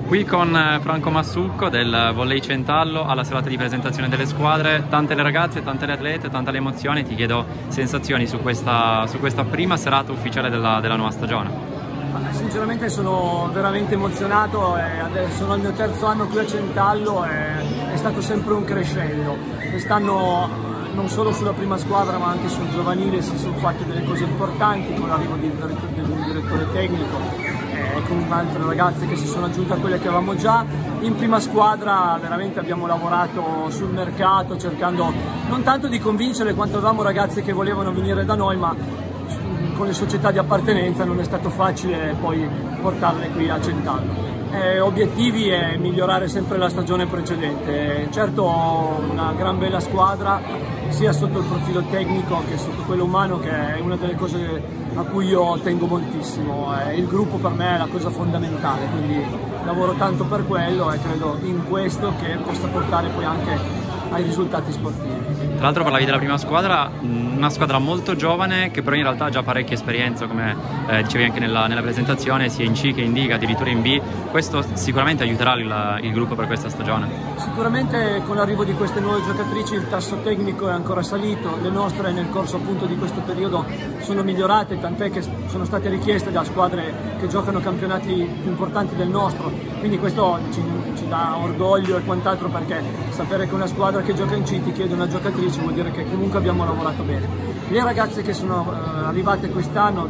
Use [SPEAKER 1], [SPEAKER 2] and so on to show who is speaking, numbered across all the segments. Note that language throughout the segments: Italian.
[SPEAKER 1] Qui con Franco Massucco del Volley Centallo alla serata di presentazione delle squadre, tante le ragazze, tante le atlete, tanta le emozioni. Ti chiedo sensazioni su questa prima serata ufficiale della nuova stagione.
[SPEAKER 2] Sinceramente sono veramente emozionato, sono al mio terzo anno qui a Centallo e è stato sempre un crescendo. Quest'anno non solo sulla prima squadra ma anche sul giovanile si sono fatte delle cose importanti con l'arrivo di un direttore tecnico e con altre ragazze che si sono aggiunte a quelle che avevamo già. In prima squadra veramente abbiamo lavorato sul mercato cercando non tanto di convincere quanto avevamo ragazze che volevano venire da noi, ma con le società di appartenenza non è stato facile poi portarle qui a Centallo. Obiettivi è migliorare sempre la stagione precedente. Certo ho una gran bella squadra sia sotto il profilo tecnico che sotto quello umano, che è una delle cose a cui io tengo moltissimo. Il gruppo per me è la cosa fondamentale, quindi lavoro tanto per quello e credo in questo che possa portare poi anche ai risultati sportivi.
[SPEAKER 1] Tra l'altro parlavi della prima squadra, una squadra molto giovane che però in realtà ha già parecchia esperienza, come dicevi anche nella presentazione, sia in C che in D, addirittura in B. Questo sicuramente aiuterà il gruppo per questa stagione.
[SPEAKER 2] Sicuramente con l'arrivo di queste nuove giocatrici il tasso tecnico è ancora salito, le nostre nel corso appunto di questo periodo sono migliorate, tant'è che sono state richieste da squadre che giocano campionati più importanti del nostro, quindi questo ci dà orgoglio e quant'altro, perché sapere che una squadra che gioca in C ti chiede una giocatrice vuol dire che comunque abbiamo lavorato bene. Le ragazze che sono arrivate quest'anno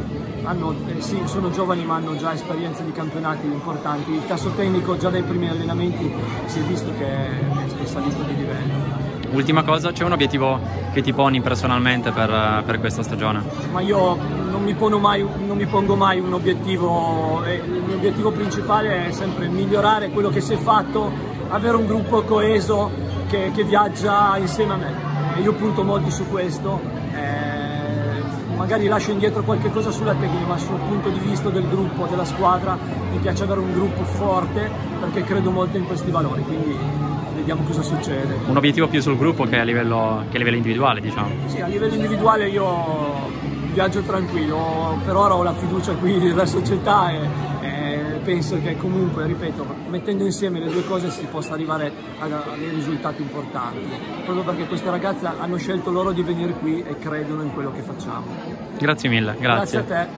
[SPEAKER 2] sì, sono giovani ma hanno già esperienze di campionati importanti, il tasso tecnico già dai primi allenamenti si è visto che è salito di livello.
[SPEAKER 1] Ultima cosa, c'è un obiettivo che ti poni personalmente per questa stagione?
[SPEAKER 2] Ma io non mi pongo mai un obiettivo, il mio obiettivo principale è sempre migliorare quello che si è fatto, avere un gruppo coeso che viaggia insieme a me. Io punto molto su questo. Magari lascio indietro qualche cosa sulla tecnica, ma sul punto di vista del gruppo, della squadra, mi piace avere un gruppo forte perché credo molto in questi valori, quindi vediamo cosa succede.
[SPEAKER 1] Un obiettivo più sul gruppo che a livello individuale, diciamo?
[SPEAKER 2] Sì, a livello individuale io viaggio tranquillo, per ora ho la fiducia qui della società e penso che comunque, ripeto, mettendo insieme le due cose si possa arrivare a dei risultati importanti, proprio perché queste ragazze hanno scelto loro di venire qui e credono in quello che facciamo.
[SPEAKER 1] Grazie mille, grazie.
[SPEAKER 2] Grazie a te.